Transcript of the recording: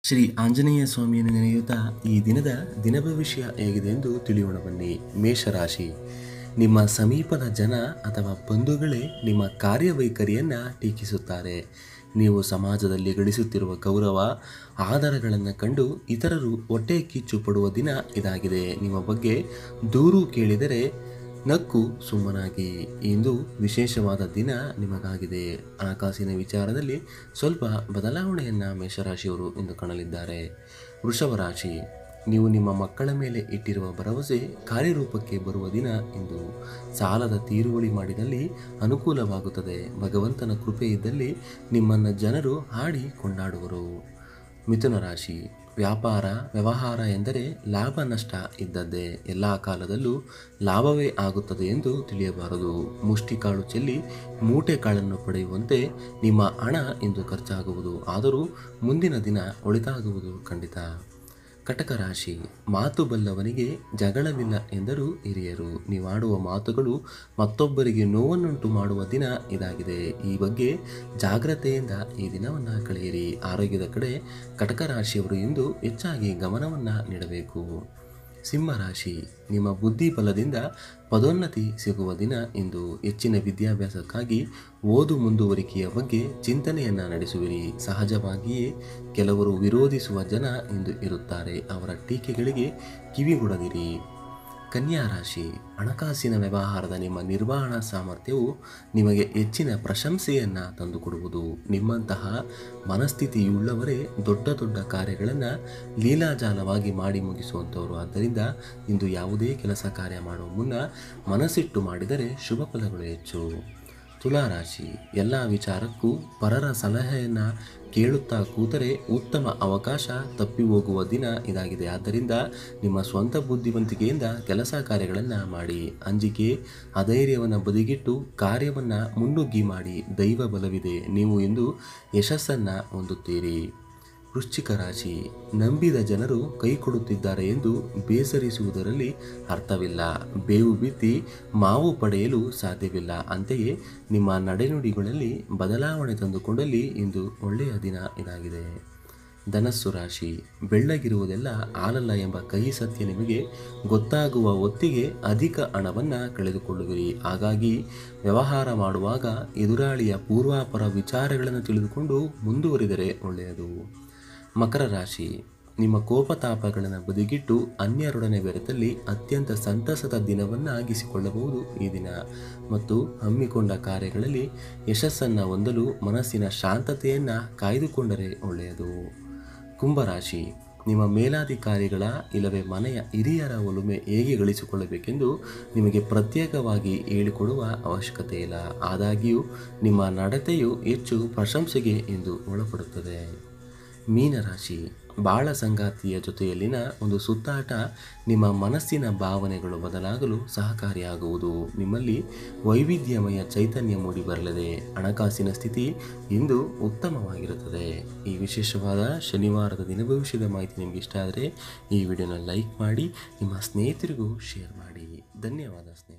ಶ್ರೀ ಆಂಜನೇಯ ಸ್ವಾಮಿಯನ್ನು ನೆನೆಯುತ್ತಾ ಈ ದಿನದ ದಿನಭವಿಷ್ಯ ಹೇಗಿದೆ ಎಂದು ತಿಳಿಯೋಣ ಬನ್ನಿ. ಮೇಷರಾಶಿ, ನಿಮ್ಮ ಸಮೀಪದ ಜನ ಅಥವಾ ಬಂಧುಗಳೇ ನಿಮ್ಮ ಕಾರ್ಯವೈಖರಿಯನ್ನು ಟೀಕಿಸುತ್ತಾರೆ. ನೀವು ಸಮಾಜದಲ್ಲಿ ಗಳಿಸುತ್ತಿರುವ ಗೌರವ ಆಧಾರಗಳನ್ನು ಕಂಡು ಇತರರು ಹೊಟ್ಟೆ ಕಿಚ್ಚು ಪಡುವ ದಿನ ಇದಾಗಿದೆ. ನಿಮ್ಮ ಬಗ್ಗೆ ದೂರು ಕೇಳಿದರೆ ನಕ್ಕು ಸುಮ್ಮನಾಗಿ. ಇಂದು ವಿಶೇಷವಾದ ದಿನ ನಿಮಗಾಗಿದೆ. ಹಣಕಾಸಿನ ವಿಚಾರದಲ್ಲಿ ಸ್ವಲ್ಪ ಬದಲಾವಣೆಯನ್ನು ಮೇಷರಾಶಿಯವರು ಇಂದು ಕಾಣಲಿದ್ದಾರೆ. ವೃಷಭ ರಾಶಿ, ನೀವು ನಿಮ್ಮ ಮಕ್ಕಳ ಮೇಲೆ ಇಟ್ಟಿರುವ ಭರವಸೆ ಕಾರ್ಯರೂಪಕ್ಕೆ ಬರುವ ದಿನ ಇಂದು. ಸಾಲದ ತೀರುವಳಿ ಮಾಡಿದಲ್ಲಿ ಅನುಕೂಲವಾಗುತ್ತದೆ. ಭಗವಂತನ ಕೃಪೆ ಇದ್ದಲ್ಲಿ ನಿಮ್ಮನ್ನು ಜನರು ಹಾಡಿ ಕೊಂಡಾಡುವರು. ಮಿಥುನ ರಾಶಿ, ವ್ಯಾಪಾರ ವ್ಯವಹಾರ ಎಂದರೆ ಲಾಭ ನಷ್ಟ ಇದ್ದದ್ದೇ. ಎಲ್ಲ ಕಾಲದಲ್ಲೂ ಲಾಭವೇ ಆಗುತ್ತದೆ ಎಂದು ತಿಳಿಯಬಾರದು. ಮುಷ್ಟಿಕಾಳು ಚೆಲ್ಲಿ ಮೂಟೆ ಕಾಳನ್ನು ಪಡೆಯುವಂತೆ ನಿಮ್ಮ ಹಣ ಇಂದು ಖರ್ಚಾಗುವುದು. ಆದರೂ ಮುಂದಿನ ದಿನ ಒಳಿತಾಗುವುದು ಖಂಡಿತ. ಕಟಕ ರಾಶಿ, ಮಾತು ಬಲ್ಲವನಿಗೆ ಜಗಳವಿಲ್ಲ ಎಂದರು ಹಿರಿಯರು. ನೀವಾಡುವ ಮಾತುಗಳು ಮತ್ತೊಬ್ಬರಿಗೆ ನೋವನ್ನುಂಟು ಮಾಡುವ ದಿನ ಇದಾಗಿದೆ. ಈ ಬಗ್ಗೆ ಜಾಗ್ರತೆಯಿಂದ ಈ ದಿನವನ್ನು ಕಳೆಯಿರಿ. ಆರೋಗ್ಯದ ಕಡೆ ಕಟಕ ರಾಶಿಯವರು ಇಂದು ಹೆಚ್ಚಾಗಿ ಗಮನವನ್ನು ನೀಡಬೇಕು. ಸಿಂಹರಾಶಿ, ನಿಮ್ಮ ಬುದ್ಧಿ ಬಲದಿಂದ ಪದೋನ್ನತಿ ಸಿಗುವ ದಿನ ಇಂದು. ಹೆಚ್ಚಿನ ವಿದ್ಯಾಭ್ಯಾಸಕ್ಕಾಗಿ ಓದು ಮುಂದುವರಿಕೆಯ ಬಗ್ಗೆ ಚಿಂತನೆಯನ್ನು ನಡೆಸುವಿರಿ. ಸಹಜವಾಗಿಯೇ ಕೆಲವರು ವಿರೋಧಿಸುವ ಜನ ಇಂದು ಇರುತ್ತಾರೆ. ಅವರ ಟೀಕೆಗಳಿಗೆ ಕಿವಿಗೊಡದಿರಿ. ಕನ್ಯಾ ರಾಶಿ, ಹಣಕಾಸಿನ ವ್ಯವಹಾರದ ನಿಮ್ಮ ನಿರ್ವಹಣಾ ಸಾಮರ್ಥ್ಯವು ನಿಮಗೆ ಹೆಚ್ಚಿನ ಪ್ರಶಂಸೆಯನ್ನು ತಂದುಕೊಡುವುದು. ನಿಮ್ಮಂತಹ ಮನಸ್ಥಿತಿಯುಳ್ಳವರೇ ದೊಡ್ಡ ದೊಡ್ಡ ಕಾರ್ಯಗಳನ್ನು ಲೀಲಾಜಾಲವಾಗಿ ಮಾಡಿ ಮುಗಿಸುವಂಥವರು. ಆದ್ದರಿಂದ ಇಂದು ಯಾವುದೇ ಕೆಲಸ ಕಾರ್ಯ ಮಾಡುವ ಮುನ್ನ ಮನಸ್ಸಿಟ್ಟು ಮಾಡಿದರೆ ಶುಭ ಫಲಗಳು ಹೆಚ್ಚು. ತುಲಾರಾಶಿ, ಎಲ್ಲ ವಿಚಾರಕ್ಕೂ ಪರರ ಸಲಹೆಯನ್ನು ಕೇಳುತ್ತಾ ಕೂತರೆ ಉತ್ತಮ ಅವಕಾಶ ತಪ್ಪಿ ಹೋಗುವ ದಿನ ಇದಾಗಿದೆ. ಆದ್ದರಿಂದ ನಿಮ್ಮ ಸ್ವಂತ ಬುದ್ಧಿವಂತಿಕೆಯಿಂದ ಕೆಲಸ ಕಾರ್ಯಗಳನ್ನು ಮಾಡಿ. ಅಂಜಿಕೆ ಅಧೈರ್ಯವನ್ನು ಬದಿಗಿಟ್ಟು ಕಾರ್ಯವನ್ನು ಮುನ್ನುಗ್ಗಿ ಮಾಡಿ. ದೈವ ಬಲವಿದೆ. ನೀವು ಇಂದು ಯಶಸ್ಸನ್ನು ಹೊಂದುತ್ತೀರಿ. ವೃಶ್ಚಿಕ ರಾಶಿ, ನಂಬಿದ ಜನರು ಕೈ ಕೊಡುತ್ತಿದ್ದಾರೆ ಎಂದು ಬೇಸರಿಸುವುದರಲ್ಲಿ ಅರ್ಥವಿಲ್ಲ. ಬೇವು ಬಿತ್ತಿ ಮಾವು ಪಡೆಯಲು ಸಾಧ್ಯವಿಲ್ಲ. ಅಂತೆಯೇ ನಿಮ್ಮ ನಡೆನುಡಿಗಳಲ್ಲಿ ಬದಲಾವಣೆ ತಂದುಕೊಂಡಲ್ಲಿ ಇಂದು ಒಳ್ಳೆಯ ದಿನ ಇದಾಗಿದೆ. ಧನಸ್ಸು ರಾಶಿ, ಬೆಳ್ಳಗಿರುವುದೆಲ್ಲ ಹಾಲಲ್ಲ ಎಂಬ ಕಹಿ ಸತ್ಯ ನಿಮಗೆ ಗೊತ್ತಾಗುವ ಹೊತ್ತಿಗೆ ಅಧಿಕ ಹಣವನ್ನು ಕಳೆದುಕೊಳ್ಳುವಿರಿ. ಹಾಗಾಗಿ ವ್ಯವಹಾರ ಮಾಡುವಾಗ ಎದುರಾಳಿಯ ಪೂರ್ವಾಪರ ವಿಚಾರಗಳನ್ನು ತಿಳಿದುಕೊಂಡು ಮುಂದುವರಿದರೆ ಒಳ್ಳೆಯದು. ಮಕರ ರಾಶಿ, ನಿಮ್ಮ ಕೋಪತಾಪಗಳನ್ನು ಬದಿಗಿಟ್ಟು ಅನ್ಯರೊಡನೆ ಬೆರೆತಲ್ಲಿ ಅತ್ಯಂತ ಸಂತಸದ ದಿನವನ್ನಾಗಿಸಿಕೊಳ್ಳಬಹುದು ಈ ದಿನ. ಮತ್ತು ಹಮ್ಮಿಕೊಂಡ ಕಾರ್ಯಗಳಲ್ಲಿ ಯಶಸ್ಸನ್ನು ಹೊಂದಲು ಮನಸ್ಸಿನ ಶಾಂತತೆಯನ್ನು ಕಾಯ್ದುಕೊಂಡರೆ ಒಳ್ಳೆಯದು. ಕುಂಭರಾಶಿ, ನಿಮ್ಮ ಮೇಲಾಧಿಕಾರಿಗಳ ಇಲ್ಲವೇ ಮನೆಯ ಹಿರಿಯರ ಒಲುಮೆ ಹೇಗೆ ಗಳಿಸಿಕೊಳ್ಳಬೇಕೆಂದು ನಿಮಗೆ ಪ್ರತ್ಯೇಕವಾಗಿ ಹೇಳಿಕೊಡುವ ಅವಶ್ಯಕತೆ ಇಲ್ಲ. ಆದಾಗ್ಯೂ ನಿಮ್ಮ ನಡತೆಯು ಹೆಚ್ಚು ಪ್ರಶಂಸೆಗೆ ಇಂದು ಒಳಪಡುತ್ತದೆ. ಮೀನರಾಶಿ, ಬಾಳ ಸಂಗಾತಿಯ ಜೊತೆಯಲ್ಲಿನ ಒಂದು ಸುತ್ತಾಟ ನಿಮ್ಮ ಮನಸ್ಸಿನ ಭಾವನೆಗಳು ಬದಲಾಗಲು ಸಹಕಾರಿಯಾಗುವುದು. ನಿಮ್ಮಲ್ಲಿ ವೈವಿಧ್ಯಮಯ ಚೈತನ್ಯ ಮೂಡಿಬರಲಿದೆ. ಹಣಕಾಸಿನ ಸ್ಥಿತಿ ಇಂದು ಉತ್ತಮವಾಗಿರುತ್ತದೆ. ಈ ವಿಶೇಷವಾದ ಶನಿವಾರದ ದಿನಭವಿಷ್ಯದ ಮಾಹಿತಿ ನಿಮಗೆ ಇಷ್ಟ ಆದರೆ ಈ ವಿಡಿಯೋನ ಲೈಕ್ ಮಾಡಿ, ನಿಮ್ಮ ಸ್ನೇಹಿತರಿಗೂ ಶೇರ್ ಮಾಡಿ. ಧನ್ಯವಾದ ಸ್ನೇಹಿತರೆ.